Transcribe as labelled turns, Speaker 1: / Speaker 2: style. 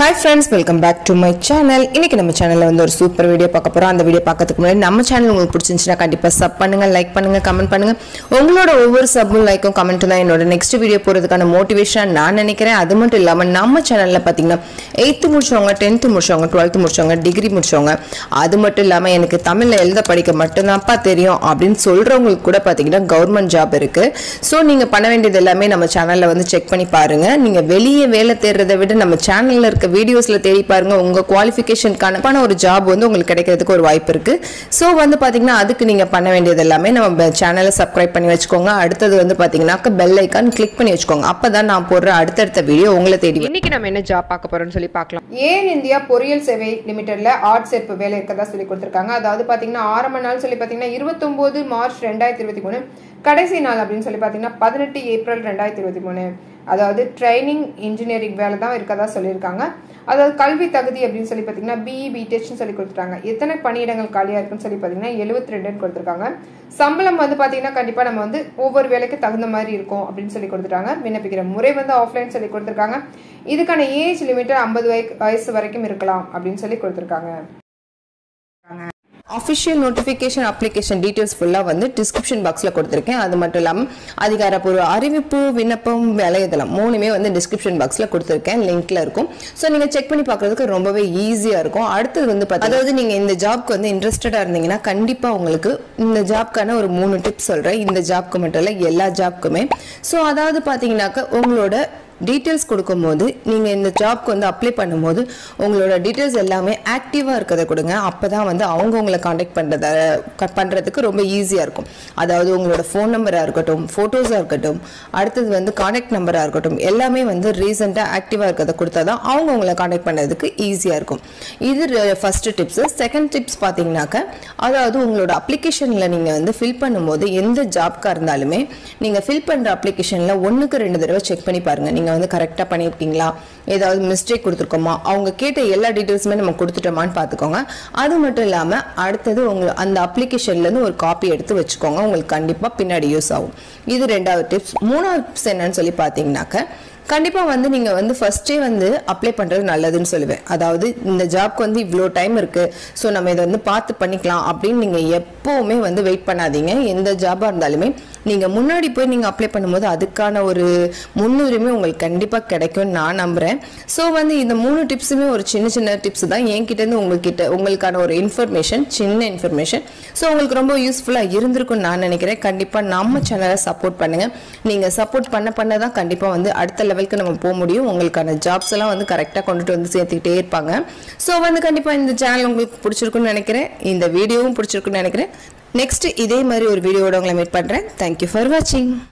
Speaker 1: Hi friends, welcome back to my channel. இன்னைக்கு நம்ம சேனல்ல வந்து ஒரு சூப்பர் வீடியோ பார்க்க போறோம். அந்த வீடியோ பார்க்கிறதுக்கு முன்னாடி நம்ம சேனல் உங்களுக்கு பிடிச்சிருந்தா கண்டிப்பா சப் பண்ணுங்க, லைக் பண்ணுங்க, கமெண்ட் பண்ணுங்க. உங்களோட ஒவ்வொரு சப்பும் லைக்கும் கமெண்ட்டும் தான் என்னோட நெக்ஸ்ட் வீடியோ போறதுக்கான மோட்டிவேஷன் நான் நினைக்கிறேன். அது மட்டும் இல்லாம நம்ம சேனல்ல பாத்தீங்கன்னா 8th முடிச்சவங்க, 10th முடிச்சவங்க, 12th முடிச்சவங்க, டிகிரி முடிச்சவங்க, அது மட்டும் இல்லாம எனக்கு தமிழ்ல எழுத படிக்க மட்டும்தான்ப்பா தெரியும் அப்படின்னு சொல்றவங்களுக்கு கூட பாத்தீங்கன்னா கவர்மெண்ட் ஜாப் இருக்கு. சோ நீங்க பண்ண வேண்டியது எல்லாமே நம்ம சேனல்ல வந்து செக் பண்ணி பாருங்க. நீங்க வெளியே வேலை தேடுறதை விட நம்ம சேனல்ல இருக்க வீடியோஸ்ல தேடி பாருங்க. உங்க குவாலிஃபிகேஷனுக்கான ஒரு ஜாப் வந்து உங்களுக்கு கிடைக்கிறதுக்கு ஒரு வாய்ப்பு இருக்கு. சோ வந்து பாத்தீங்கன்னா அதுக்கு நீங்க பண்ண வேண்டியது எல்லாமே நம்ம சேனலை சப்ஸ்கிரைப் பண்ணி வச்சுக்கோங்க. அடுத்தது வந்து பாத்தீங்கன்னா பெல் ஐகான் கிளிக் பண்ணி வச்சுக்கோங்க. அப்பதான் நான் போடுற அடுத்தடுத்த வீடியோ உங்களை தேடி. இன்னைக்கு நம்ம என்ன ஜாப் பார்க்க போறோம்னு சொல்லி பார்க்கலாம். ஏர் இந்தியா பொறியியல் சேவை லிமிடெட்ல ஆர்ட் சேர்ப்பு வேலை இருக்கதா சொல்லி கொடுத்திருக்காங்க. அதாவது பாத்தீங்கன்னா ஆரம்ப நாள் சொல்லி பாத்தீங்கன்னா 29 மார்ச் 2023, கடைசி நாள் அப்படின்னு சொல்லி பாத்தீங்கன்னா 18 ஏப்ரல் 2023. அதாவது ட்ரைனிங் இன்ஜினியரிங் வேலை தான் இருக்கதா சொல்லியிருக்காங்க. அதாவது கல்வி தகுதி அப்படின்னு சொல்லி பார்த்தீங்கன்னா பிஇ பிடெக்னு சொல்லி கொடுத்துருக்காங்க. எத்தனை பணியிடங்கள் காலியாக இருக்குன்னு சொல்லி பார்த்தீங்கன்னா 72 கொடுத்துருக்காங்க. சம்பளம் வந்து பார்த்தீங்கன்னா கண்டிப்பாக நம்ம வந்து ஒவ்வொரு வேலைக்கு தகுந்த மாதிரி இருக்கும் அப்படின்னு சொல்லி கொடுத்துட்டாங்க. விண்ணப்பிக்கிற முறை வந்து ஆஃப்லைன் சொல்லி கொடுத்துருக்காங்க. இதுக்கான ஏஜ் லிமிட் 50 வயசு வரைக்கும் இருக்கலாம் அப்படின்னு சொல்லி கொடுத்துருக்காங்க. Official notification application details full வந்து description boxல கொடுத்திருக்கேன். அது மட்டும் இல்லாம அதிகாரப்பூர்வ அறிவிப்பு, விண்ணப்பம், வேலையதளம் மூணுமே வந்து description boxல கொடுத்திருக்கேன். லிங்க்ல இருக்கும். சோ நீங்க செக் பண்ணி பார்க்கிறதுக்கு ரொம்பவே ஈஸியா இருக்கும். அடுத்து வந்து அதாவது நீங்க இந்த ஜாப்க்கு வந்து இன்ட்ரஸ்டடா இருந்தீங்கன்னா கண்டிப்பா உங்களுக்கு இந்த ஜாப்க்கான ஒரு 3 டிப்ஸ் சொல்றேன். இந்த ஜாப்க்கு மட்டும் இல்ல எல்லா ஜாப்க்குமே. சோ அதாவது பாத்தீங்கன்னாக்க உங்களோட டீடைல்ஸ் கொடுக்கும்போது நீங்க இந்த ஜாப்க்கு வந்து அப்ளை பண்ணும்போது உங்களோட டீடைல்ஸ் எல்லாமே ஆக்டிவா இருக்கதை கொடுங்க. அப்பதான் வந்து அவங்க உங்களை கான்டாக்ட் பண்றதுக்கு ரொம்ப ஈஸியா இருக்கும். அதாவது உங்களோட ஃபோன் நம்பரா இருக்கட்டும், போட்டோஸா இருக்கட்டும், அடுத்தது வந்து கான்டாக்ட் நம்பரா இருக்கட்டும், எல்லாமே வந்து ரீசெண்டா ஆக்டிவா இருக்கதை கொடுத்தாதான் அவங்க உங்களை கான்டாக்ட் பண்றதுக்கு ஈஸியா இருக்கும். இது ஃபர்ஸ்ட் டிப்ஸ். செகண்ட் டிப்ஸ் பாத்தீங்கன்னாக்க அதாவது உங்களோட அப்ளிகேஷன்ல நீங்க வந்து ஃபில் பண்ணும்போது எந்த ஜாப்க்கா இருந்தாலுமே நீங்க ஃபில் பண்ற அப்ளிகேஷன்ல 1க்கு 2 தடவை செக் பண்ணி பாருங்க. நீங்க வந்து கரெக்டா பண்ணிருக்கீங்களா, ஏதாவது மிஸ்டேக் கொடுத்துருக்கோமா, அவங்க கேட்ட எல்லா டீடைல்ஸுமே நம்ம கொடுத்துட்டோமான்னு பார்த்துக்கோங்க. அது மட்டும் இல்லாம அடுத்தது உங்க அந்த அப்ளிகேஷன்ல இருந்து ஒரு காப்பி எடுத்து வச்சுக்கோங்க. உங்களுக்கு கண்டிப்பா பின்னாடி யூஸ் ஆகும். இது 2வது டிப்ஸ். 3வது டிப்ஸ் என்னன்னு சொல்லி பாத்தீங்கன்னாக்க கண்டிப்பா வந்து நீங்க வந்து ஃபர்ஸ்டே வந்து அப்ளை பண்றது நல்லதுன்னு சொல்லுவேன். அதாவது இந்த ஜாப்க்கு வந்து இவ்வளோ டைம் இருக்கு, ஸோ நம்ம இதை வந்து பார்த்து பண்ணிக்கலாம் அப்படின்னு நீங்க எப்பவுமே வந்து வெயிட் பண்ணாதீங்க. எந்த ஜாபா இருந்தாலுமே நீங்க முன்னாடி போய் நீங்க அப்ளை பண்ணும்போது அதுக்கான ஒரு முன்னுரிமை உங்களுக்கு கண்டிப்பா கிடைக்கும் நான் நம்புறேன். ஸோ வந்து இந்த 3 டிப்ஸுமே ஒரு சின்ன சின்ன டிப்ஸ் தான் என்கிட்ட இருந்து உங்களுக்கான ஒரு இன்ஃபர்மேஷன், சின்ன இன்ஃபர்மேஷன். ஸோ உங்களுக்கு ரொம்ப யூஸ்ஃபுல்லா இருந்திருக்கும்னு நான் நினைக்கிறேன். கண்டிப்பா நம்ம சேனலை சப்போர்ட் பண்ணுங்க. நீங்க சப்போர்ட் பண்ணதான் கண்டிப்பா வந்து அடுத்த லெவலுக்கு நம்ம போக முடியும். உங்களுக்கான ஜாப்ஸ் எல்லாம் வந்து கரெக்டா கொண்டுட்டு வந்து சேர்த்துக்கிட்டே இருப்பாங்க. ஸோ வந்து கண்டிப்பா இந்த சேனல் உங்களுக்கு பிடிச்சிருக்குன்னு நினைக்கிறேன். இந்த வீடியோவும் பிடிச்சிருக்குன்னு நினைக்கிறேன். நெக்ஸ்ட் இதே மாதிரி ஒரு வீடியோட உங்களை மீட் பண்றேன். தேங்க்யூ ஃபார் வாட்சிங்.